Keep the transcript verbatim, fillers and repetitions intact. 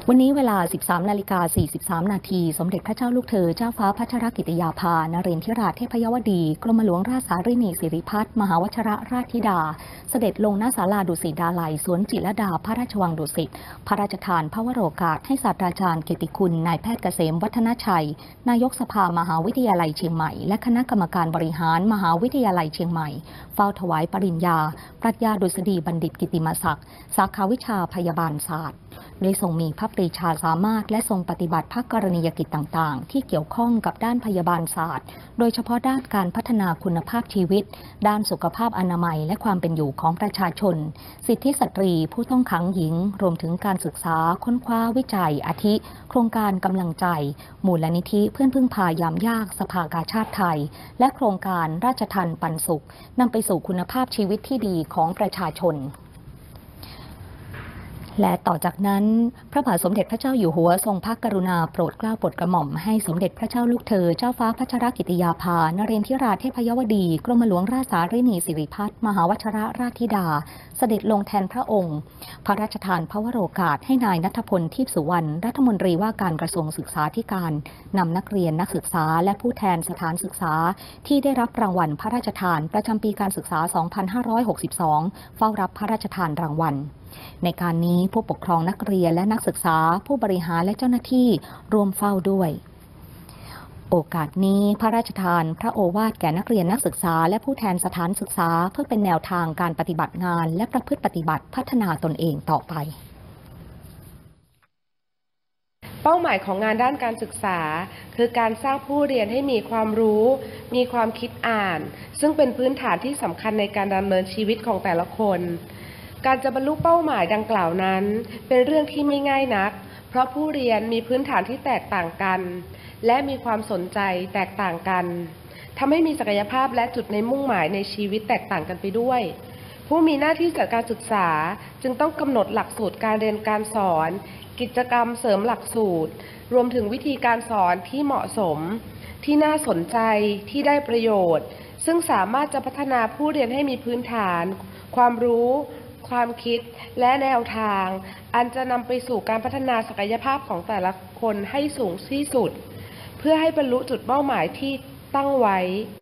วันนี้เวลา สิบสามนาฬิกาสี่สิบสามนาทีสมเด็จพระเจ้าลูกเธอเจ้าฟ้าพัชรกิติยาภานเรนทิราชเทพยวดีกรมหลวงราชสารินีสิริพัฒน์มหาวชรราชธิดาเสด็จลงณศาลาดุสิตดาลัยสวนจิตรลดาพระราชวังดุสิตพระราชทานพระวโรกาสให้ศาสตราจารย์เกียรติคุณนายแพทย์เกษมวัฒนชัยนายกสภามหาวิทยาลัยเชียงใหม่และคณะกรรมการบริหารมหาวิทยาลัยเชียงใหม่เฝ้าถวายปริญญาปรัชญาดุษฎีบัณฑิตกิติมศักดิ์สาขาวิชาพยาบาลศาสตร์ได้ทรงมีพระปรีชาสามารถและทรงปฏิบัติพระกรณียกิจต่างๆที่เกี่ยวข้องกับด้านพยาบาลศาสตร์โดยเฉพาะด้านการพัฒนาคุณภาพชีวิตด้านสุขภาพอนามัยและความเป็นอยู่ของประชาชนสิทธิสตรีผู้ต้องขังหญิงรวมถึงการศึกษาค้นคว้าวิจัยอาทิโครงการกำลังใจมูลนิธิเพื่อนพึ่งพายามยากสภากาชาติไทยและโครงการราชทัณฑ์ปันสุขนำไปสู่คุณภาพชีวิตที่ดีของประชาชนและต่อจากนั้นพระบาทสมเด็จพระเจ้าอยู่หัวทรงพระกรุณาโปรดเกล้าโปรดกระหม่อมให้สมเด็จพระเจ้าลูกเธอเจ้าฟ้าพัชรกิติยาภานเรนทิราชเทพยวดีกรมหลวงราชสารินีสิริพัฒน์มหาวชรราชธิดาเสด็จลงแทนพระองค์พระราชทานพระวโรกาสให้นายณัฐพลทิพย์สุวรรณรัฐมนตรีว่าการกระทรวงศึกษาธิการนำนักเรียนนักศึกษาและผู้แทนสถานศึกษาที่ได้รับรางวัลพระราชทานประจำปีการศึกษา สองพันห้าร้อยหกสิบสอง เฝ้ารับพระราชทานรางวัลในการนี้ผู้ปกครองนักเรียนและนักศึกษาผู้บริหารและเจ้าหน้าที่ร่วมเฝ้าด้วยโอกาสนี้พระราชทานพระโอวาทแก่นักเรียนนักศึกษาและผู้แทนสถานศึกษาเพื่อเป็นแนวทางการปฏิบัติงานและประพฤติปฏิบัติพัฒนาตนเองต่อไปเป้าหมายของงานด้านการศึกษาคือการสร้างผู้เรียนให้มีความรู้มีความคิดอ่านซึ่งเป็นพื้นฐานที่สำคัญในการดำเนินชีวิตของแต่ละคนการจะบรรลุเป้าหมายดังกล่าวนั้นเป็นเรื่องที่ไม่ง่ายนักเพราะผู้เรียนมีพื้นฐานที่แตกต่างกันและมีความสนใจแตกต่างกันทำให้มีศักยภาพและจุดในมุ่งหมายในชีวิตแตกต่างกันไปด้วยผู้มีหน้าที่จัดการศึกษาจึงต้องกำหนดหลักสูตรการเรียนการสอนกิจกรรมเสริมหลักสูตรรวมถึงวิธีการสอนที่เหมาะสมที่น่าสนใจที่ได้ประโยชน์ซึ่งสามารถจะพัฒนาผู้เรียนให้มีพื้นฐานความรู้ความคิดและแนวทางอันจะนำไปสู่การพัฒนาศักยภาพของแต่ละคนให้สูงที่สุดเพื่อให้บรรลุจุดเป้าหมายที่ตั้งไว้